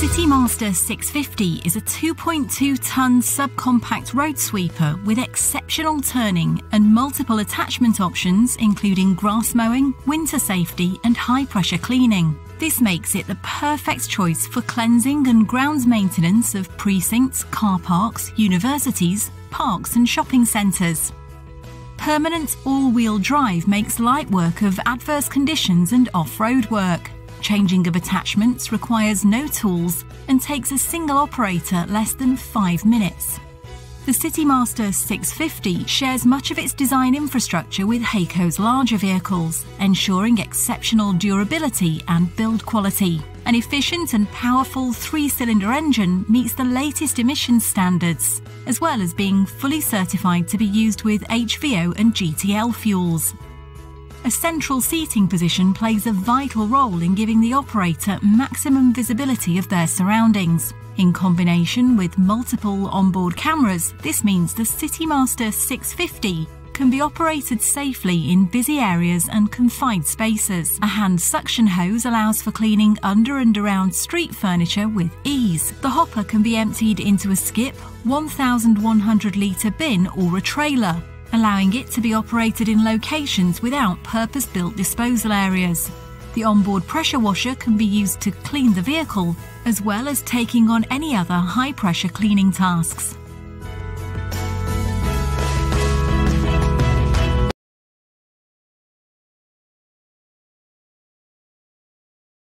Citymaster 650 is a 2.2-ton subcompact road sweeper with exceptional turning and multiple attachment options including grass mowing, winter safety and high-pressure cleaning. This makes it the perfect choice for cleansing and grounds maintenance of precincts, car parks, universities, parks and shopping centres. Permanent all-wheel drive makes light work of adverse conditions and off-road work. Changing of attachments requires no tools and takes a single operator less than 5 minutes. The Citymaster 650 shares much of its design infrastructure with Hako's larger vehicles, ensuring exceptional durability and build quality. An efficient and powerful 3-cylinder engine meets the latest emissions standards, as well as being fully certified to be used with HVO and GTL fuels. A central seating position plays a vital role in giving the operator maximum visibility of their surroundings. In combination with multiple onboard cameras, this means the Citymaster 650 can be operated safely in busy areas and confined spaces. A hand suction hose allows for cleaning under and around street furniture with ease. The hopper can be emptied into a skip, 1,100-litre bin or a trailer, allowing it to be operated in locations without purpose-built disposal areas. The onboard pressure washer can be used to clean the vehicle, as well as taking on any other high-pressure cleaning tasks.